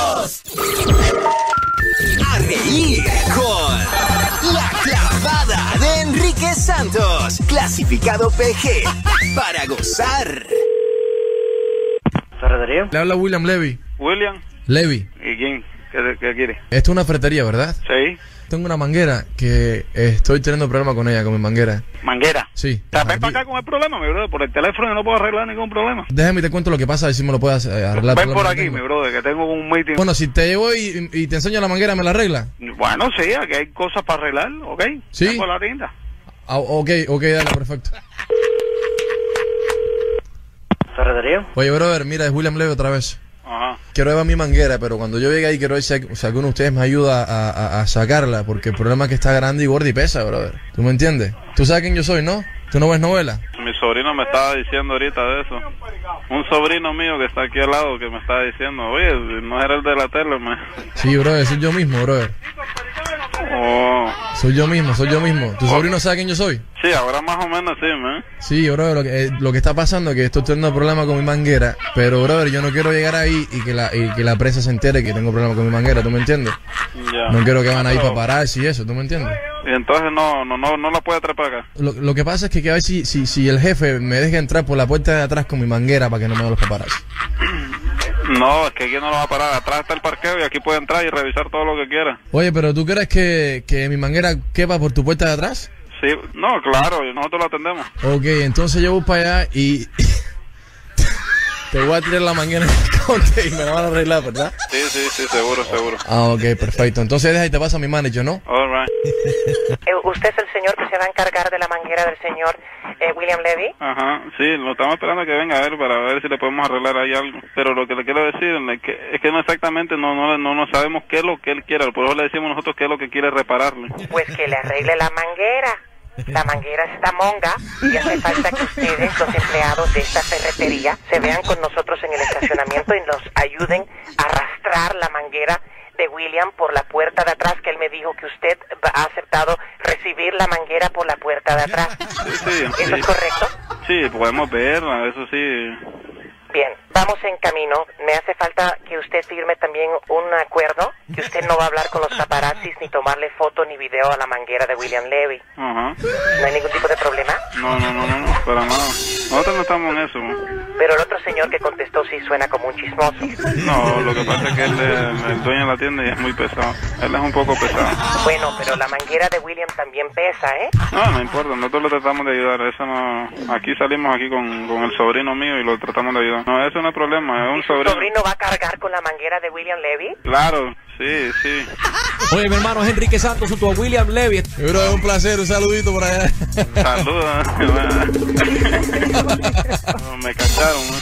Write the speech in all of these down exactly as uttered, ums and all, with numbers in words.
Santos. A reír con La Clavada de Enrique Santos. Clasificado P G. Para gozar. ¿Ferretería? Le habla William Levy. William. Levy. ¿Y quién? ¿Qué, qué quiere? Esto es una ferretería, ¿verdad? Sí. Tengo una manguera que estoy teniendo problemas con ella, con mi manguera. ¿Manguera? Sí. O sea, ven para acá con el problema, mi brother. Por el teléfono yo no puedo arreglar ningún problema. Déjame te cuento lo que pasa, a ver si me lo puedes eh, arreglar. Ven por aquí, mi brother, que tengo un meeting. Bueno, si te llevo y, y te enseño la manguera, ¿me la arregla? Bueno, sí, aquí hay cosas para arreglar, ¿ok? Sí. Ven por la tienda. Ah, ok, ok, dale, perfecto. ¿Ferretería? Oye, brother, mira, es William Levy otra vez. Ajá. Quiero llevar mi manguera, pero cuando yo llegue ahí quiero ver si, si alguno de ustedes me ayuda a, a, a sacarla, porque el problema es que está grande y gorda y pesa, brother. ¿Tú me entiendes? ¿Tú sabes quién yo soy, no? ¿Tú no ves novela? Mi sobrino me estaba diciendo ahorita de eso. Un sobrino mío que está aquí al lado que me estaba diciendo, oye, no era el de la tele, me... Sí, brother, soy yo mismo, brother. Oh. Soy yo mismo, soy yo mismo. ¿Tu sobrino sabe quién yo soy? Sí, ahora más o menos sí, man. Sí, brother, lo que, eh, lo que está pasando es que estoy teniendo problemas con mi manguera, pero, brother, yo no quiero llegar ahí y que la y que la presa se entere que tengo problemas con mi manguera, ¿tú me entiendes? Ya. No quiero que van ahí para pararse y eso, ¿tú me entiendes? Y entonces no no no no la puede traer para acá. Lo, lo que pasa es que quiero ver si, si, si el jefe me deja entrar por la puerta de atrás con mi manguera para que no me hagan los paparazzi. No, es que aquí no lo va a parar. Atrás está el parqueo y aquí puede entrar y revisar todo lo que quiera. Oye, pero ¿tú crees que, que mi manguera quepa por tu puerta de atrás? Sí, no, claro, nosotros lo atendemos. Ok, entonces yo voy para allá y te voy a tirar la manguera en el conte y me la van a arreglar, ¿verdad? Sí, sí, sí, seguro, seguro. Ah, ok, perfecto. Entonces deja y te pasa a mi manager, ¿no? All right. Eh, ¿Usted es el señor que se va a encargar de la manguera del señor eh, William Levy? Ajá, sí, lo estamos esperando que venga a ver para ver si le podemos arreglar ahí algo. Pero lo que le quiero decir es que, es que no exactamente no, no, no, no sabemos qué es lo que él quiere. Por eso le decimos nosotros qué es lo que quiere repararle. Pues que le arregle la manguera. La manguera está monga y hace falta que ustedes, los empleados de esta ferretería, se vean con nosotros en el estacionamiento y nos ayuden a arrastrar la manguera de William por la puerta de atrás, que él me dijo que usted ha aceptado recibir la manguera por la puerta de atrás. Sí, sí, ¿Eso sí. es correcto? Sí, podemos verla, eso sí. Bien, vamos en camino. Me hace falta que usted firme también un acuerdo, que usted no va a hablar con los paparazzis ni tomarle foto ni video a la manguera de William Levy. Ajá. ¿No hay ningún tipo de problema? No, no, no, no, no, para nada. Nosotros no estamos en eso. Pero el otro señor que contestó sí suena como un chismoso. No, lo que pasa es que él es el dueño de la tienda y es muy pesado. Él es un poco pesado. Bueno, pero la manguera de William también pesa, ¿eh? No, no importa, nosotros lo tratamos de ayudar. Eso no... Aquí salimos aquí con, con el sobrino mío y lo tratamos de ayudar. No, eso no es problema, es un ¿Y su sobrino. sobrino va a cargar con la manguera de William Levy? Claro, sí, sí. Oye, mi hermano es Enrique Santos junto a William Levy. Bro, es un placer, un saludito por allá. Saludos. No, me cacharon, ¿no?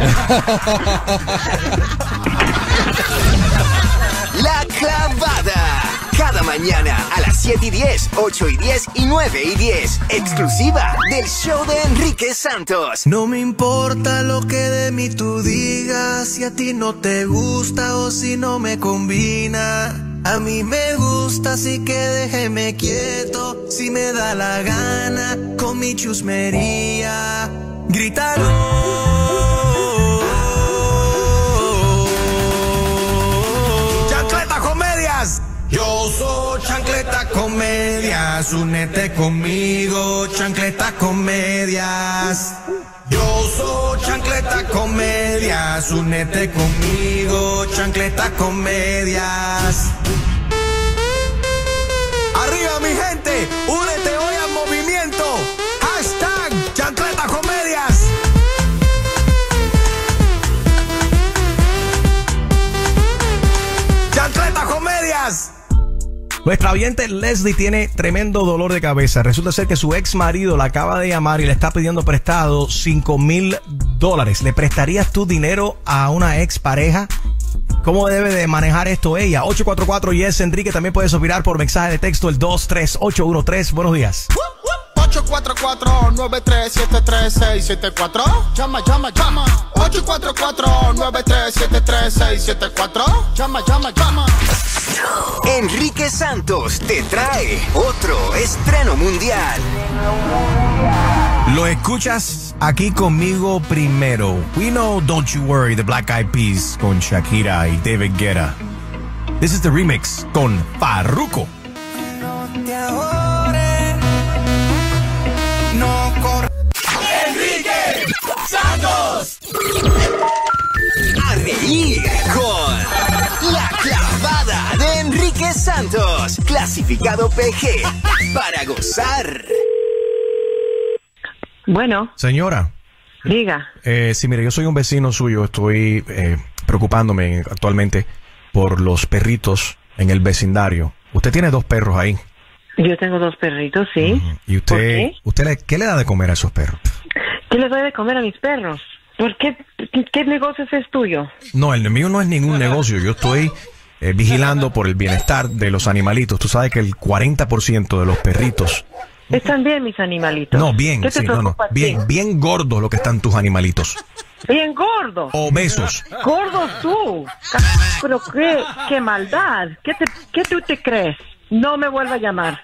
La Clavada. Cada mañana a las siete y diez, ocho y diez y nueve y diez. Exclusiva del show de Enrique Santos. No me importa lo que de mí tú digas, si a ti no te gusta o si no me combina. A mí me gusta, así que déjeme quieto, si me da la gana, con mi chusmería. Grítalo. Yo soy Chancleta Comedias, únete conmigo, Chancleta Comedias. Yo soy Chancleta Comedias, únete conmigo, Chancleta Comedias. Arriba mi gente, únete hoy al movimiento. Hashtag Chancleta Comedias. Chancleta Comedias. Nuestra oyente Leslie tiene tremendo dolor de cabeza. Resulta ser que su ex marido la acaba de llamar y le está pidiendo prestado cinco mil dólares. ¿Le prestarías tu dinero a una ex pareja? ¿Cómo debe de manejar esto ella? ocho cuatro cuatro yes Enrique. También puedes opinar por mensaje de texto el dos tres ocho uno tres. Buenos días. ocho cuatro cuatro, nueve tres siete tres, seis siete cuatro. Llama, llama, llama. ocho cuatro cuatro, nueve tres siete tres, seis siete cuatro. Llama, llama, llama. Enrique Santos te trae otro estreno mundial. Lo escuchas aquí conmigo primero. We know Don't You Worry, the Black Eyed Peas con Shakira y David Guetta. This is the remix con Farruko. No te ahorres, no corres. Enrique Santos. A reír con La Clavada de Enrique Santos. Clasificado P G. Para gozar. Bueno. Señora. Diga. Eh, sí, mire, yo soy un vecino suyo. Estoy eh, preocupándome actualmente por los perritos en el vecindario. Usted tiene dos perros ahí. Yo tengo dos perritos, sí. Uh-huh. ¿Y usted, ¿Por qué? usted le, qué le da de comer a esos perros? ¿Qué les doy de comer a mis perros? ¿Por qué? ¿Qué, qué negocio es tuyo? No, el mío no es ningún negocio. Yo estoy eh, vigilando por el bienestar de los animalitos. Tú sabes que el cuarenta por ciento de los perritos... ¿Están bien mis animalitos? No, bien, ¿Qué te sí, no, no. preocupa a ti? Bien, bien gordos lo que están tus animalitos. Bien gordos. Obesos. Gordos tú. Pero qué, qué maldad. ¿Qué, te, ¿Qué tú te crees? No me vuelva a llamar.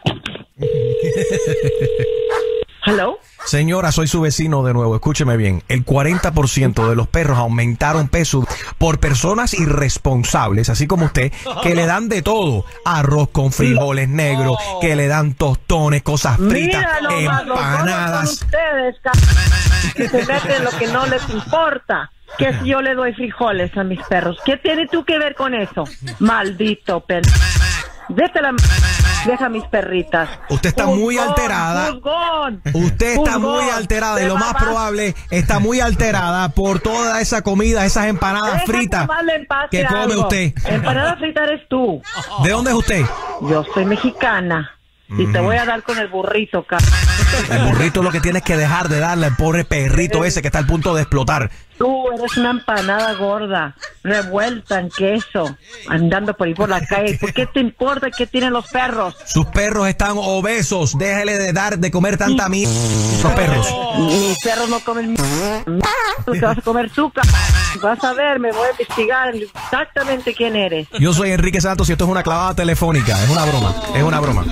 ¿Hello? Señora, soy su vecino de nuevo. Escúcheme bien. El cuarenta por ciento de los perros aumentaron peso por personas irresponsables, así como usted, que le dan de todo. Arroz con frijoles negros, que le dan tostones, cosas fritas, Mira nomás, empanadas. los gordos son ustedes, c... que se meten en lo que no les importa. Que si yo le doy frijoles a mis perros. ¿Qué tiene tú que ver con eso? Maldito perro. Vete la m... Deja mis perritas. Usted está Juzgón, muy alterada. Juzgón, Usted está juzgón. muy alterada y Te lo más mamás. probable está muy alterada por toda esa comida, esas empanadas Deja fritas tomarle en paz que come algo. usted. Empanada frita eres tú. ¿De dónde es usted? Yo soy mexicana. Y te voy a dar con el burrito, cabrón. El burrito lo que tienes que dejar de darle al pobre perrito ese que está al punto de explotar. Tú eres una empanada gorda, revuelta en queso, andando por ahí por la calle. ¿Por qué te importa qué tienen los perros? Sus perros están obesos. Déjele de dar de comer tanta mierda. Los perros. Mis perros no comen lo que vas a comer tú, cabrón. Vas a ver, me voy a investigar exactamente quién eres. Yo soy Enrique Santos y esto es una clavada telefónica. Es una broma. Es una broma.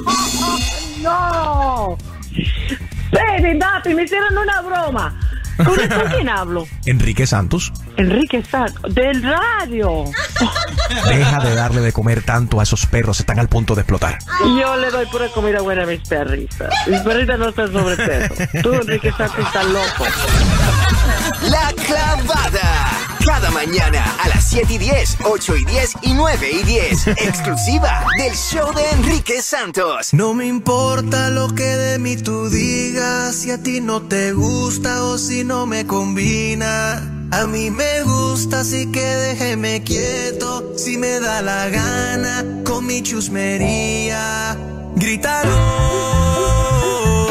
¡No! Baby, Dapi, me hicieron una broma. ¿Con con quién hablo? Enrique Santos. Enrique Santos, del radio. Deja de darle de comer tanto a esos perros. Están al punto de explotar. Yo le doy pura comida buena a mis perritas. Mis perritas no están sobrepeso. Tú, Enrique Santos, estás loco. La Clavada. Cada mañana a las siete y diez, ocho y diez y nueve y diez. Exclusiva del show de Enrique Santos. No me importa lo que de mí tú digas, si a ti no te gusta o si no me combina. A mí me gusta, así que déjeme quieto, si me da la gana, con mi chusmería. Grítalo.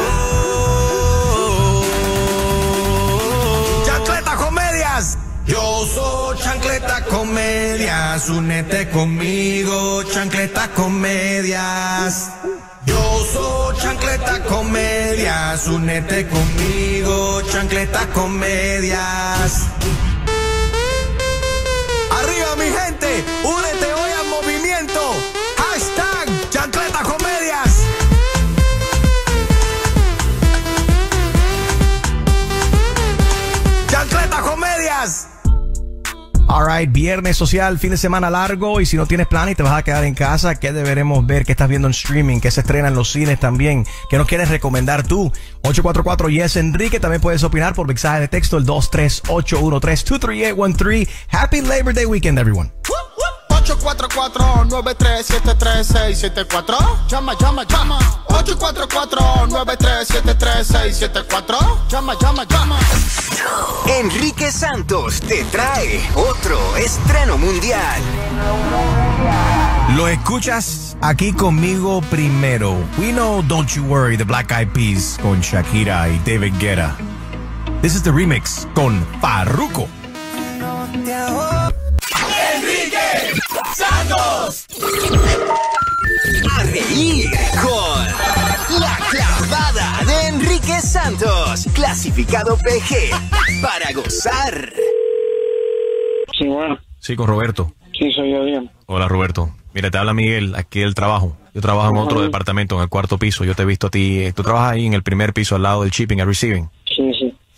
Chancleta Comedias. Yo soy Chancleta Comedias, únete conmigo, Chancleta Comedias. Yo soy Chancleta Comedias, únete conmigo, Chancleta Comedias. Arriba mi gente, únete hoy al movimiento. Hashtag Chancleta Comedias. Chancleta Comedias. Alright, viernes social, fin de semana largo. Y si no tienes plan y te vas a quedar en casa, ¿qué deberemos ver? ¿Qué estás viendo en streaming? ¿Qué se estrena en los cines también? ¿Qué nos quieres recomendar tú? ocho cuatro cuatro yes Enrique. También puedes opinar por mensaje de texto el dos tres ocho uno tres, dos tres ocho uno tres. Happy Labor Day weekend, everyone. ocho cuatro cuatro, nueve tres siete tres, seis siete cuatro. Llama, llama, llama. ocho cuatro cuatro, nueve tres siete tres, seis siete cuatro. Llama, llama, llama. Enrique Santos te trae otro estreno mundial. Lo escuchas aquí conmigo primero. We know Don't You Worry, the Black Eyed Peas con Shakira y David Guetta. This is the remix con Farruko. Enrique Santos. A reír con La Clavada de Enrique Santos. Clasificado P G. Para gozar. Sí, bueno. Sí, con Roberto. Sí, soy yo, bien. Hola, Roberto. Mira, te habla Miguel, aquí del trabajo. Yo trabajo en otro departamento, en el cuarto piso. Yo te he visto a ti. Tú trabajas ahí en el primer piso, al lado del shipping and receiving. Sí, sí.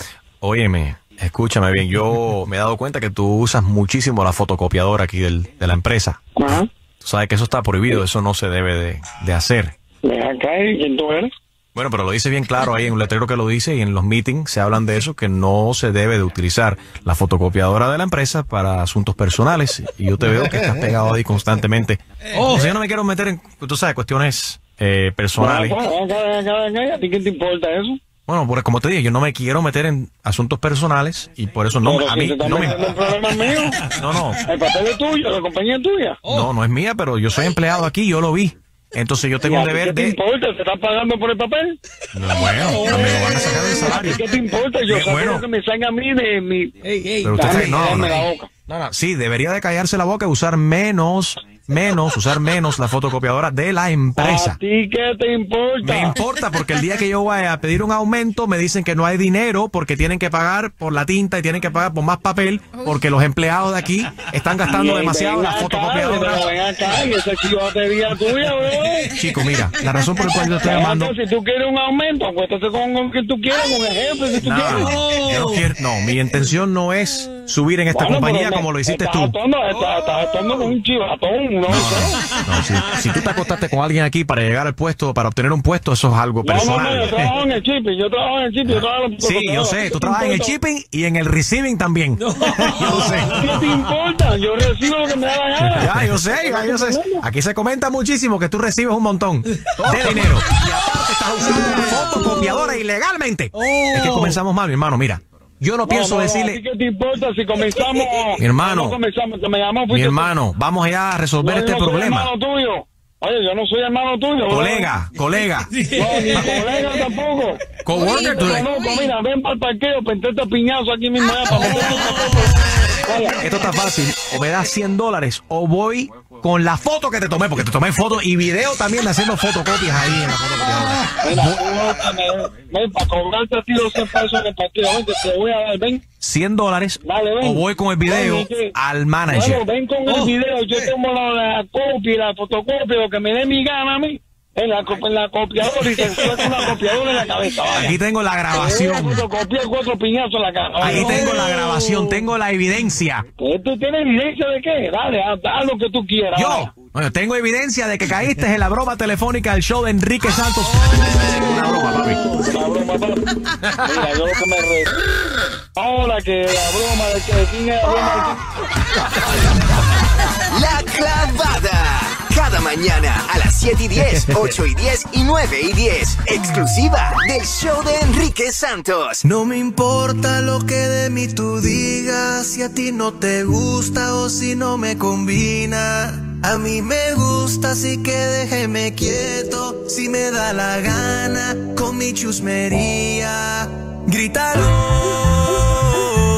Óyeme, escúchame bien, yo me he dado cuenta que tú usas muchísimo la fotocopiadora aquí del, de la empresa. Ajá. Tú sabes que eso está prohibido, eso no se debe de, de hacer. Ven acá, ¿y quién tú eres? Bueno, pero lo dice bien claro ahí en un letrero que lo dice y en los meetings se hablan de eso, que no se debe de utilizar la fotocopiadora de la empresa para asuntos personales. Y yo te veo que estás pegado ahí constantemente. Oh, yo no me quiero meter en, tú sabes, cuestiones eh, personales. Ven acá, ven acá, ven acá, ven acá. ¿A ti qué te importa eso? Bueno, porque como te dije, yo no me quiero meter en asuntos personales y por eso no, Pero a si mí te estás no me... metiendo en problemas míos. No, no. El papel es tuyo, la compañía es tuya. No, no es mía, pero yo soy empleado aquí, yo lo vi. Entonces yo tengo ¿Y a un ti deber ¿Qué te de... importa? ¿Te estás pagando por el papel? No, bueno, no me lo van a sacar del salario. ¿Qué te importa? Yo Bien, sé bueno. que me salga a mí de mi... Pero usted Dame, cree- no, dame no, la no. boca. No, no, sí, debería de callarse la boca y usar menos, menos, usar menos la fotocopiadora de la ¿A empresa. ti qué te importa? Me importa porque el día que yo vaya a pedir un aumento me dicen que no hay dinero porque tienen que pagar por la tinta y tienen que pagar por más papel porque los empleados de aquí están gastando Ven demasiado la acá, fotocopiadora. Ven acá, y esa es chivatería tuya, bro. Chico, mira, la razón por la cual yo estoy Ven acá, llamando... Si tú quieres un aumento, acuéstate con, con quien tú quieras, con el jefe, si tú No, quieres. yo no quiero, no, mi intención no es subir en esta Bueno, compañía pero como lo hiciste estás tú. Atondo, estás, estás atondo con un chivatón, ¿no? No, si, si tú te acostaste con alguien aquí para llegar al puesto, para obtener un puesto, eso es algo No, no, no, personal. yo trabajo en el shipping, yo trabajo en el shipping, yo trabajo en el Sí, yo sé, tú trabajas en el shipping y en el receiving también. Yo sé. ¿Qué te importa? Yo recibo lo que me da la gana. Ya, yo sé, ya, yo sé. Aquí se comenta muchísimo que tú recibes un montón de dinero. Y aparte estás usando una fotocopiadora ilegalmente. Es que comenzamos mal, mi hermano, mira. Yo no pienso no, no, decirle... ¿a ti qué te importa si comenzamos? Mi hermano, No comenzamos, que me llamó, Mi fuiste tú. hermano, vamos ya a resolver No, este yo no soy problema. hermano tuyo. Oye, yo no soy hermano tuyo. bro. Colega, colega. No, ni colega tampoco. Coworker, tú No, le- no, pues mira, ven para el parqueo, pentete piñazo aquí mismo allá para meterte Vaya. Esto está fácil. O me das cien dólares o voy con la foto que te tomé, porque te tomé foto y video también de haciendo fotocopias ahí en la fotocopiadora. Mira, tú, me- ven para cobrarte a ti los cien pesos en el partido. Ven, que te voy a dar, ven. cien dólares Dale, ven. o voy con el video Ven, que- al manager. Bueno, ven con el video, yo tomo la, la copia y la fotocopia, lo que me dé mi gana a mí. En la, co- en la copiadora y te suelta una copiadora en la cabeza. Vaya. Aquí tengo la Te grabación. voy a fotocopiar cuatro piñazos en la cara. Ahí Vaya. tengo la grabación, tengo la evidencia. ¿Tú tienes evidencia de qué? Dale, haz, haz lo que tú quieras. Yo, bueno, tengo evidencia de que caíste en la broma telefónica del show de Enrique Santos. Una broma, papi. La broma, papi. Mira, yo lo que me re... Ahora que la broma de que de quién es la broma de La clavada. Cada mañana a las siete y diez, ocho y diez y nueve y diez. Exclusiva del show de Enrique Santos. No me importa lo que de mí tú digas, si a ti no te gusta o si no me combina. A mí me gusta, así que déjeme quieto, si me da la gana, con mi chusmería. Grítalo.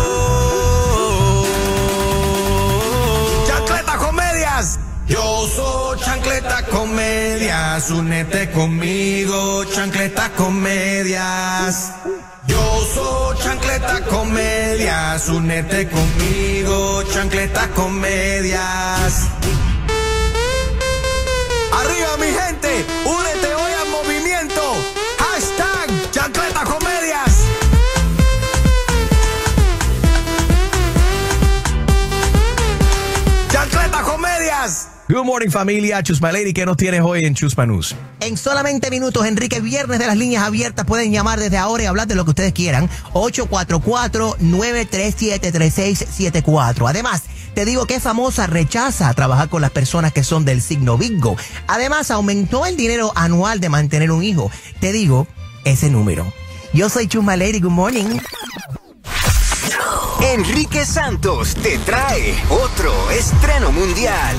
Chancleta Comedias. Yo soy Chancleta Comedias, únete conmigo, Chancleta Comedias. Yo soy Chancleta Comedias, únete conmigo, Chancleta Comedias. Arriba mi gente, únete hoy al movimiento. Hashtag Chancleta Comedias. Chancleta Comedias. Good morning, familia. Chusma Lady, ¿qué nos tienes hoy en Chusma News? En solamente minutos, Enrique, viernes de las líneas abiertas. Pueden llamar desde ahora y hablar de lo que ustedes quieran. ocho cuatro cuatro, nueve tres siete, tres seis siete cuatro. Además, te digo que famosa rechaza trabajar con las personas que son del signo Virgo. Además, aumentó el dinero anual de mantener un hijo. Te digo ese número. Yo soy Chusma Lady. Good morning. Enrique Santos te trae otro estreno mundial.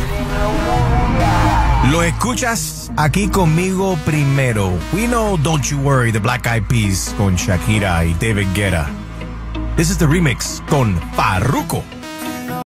Lo escuchas aquí conmigo primero. We know Don't You Worry, the Black Eyed Peas con Shakira y David Guetta. This is the remix con Farruko.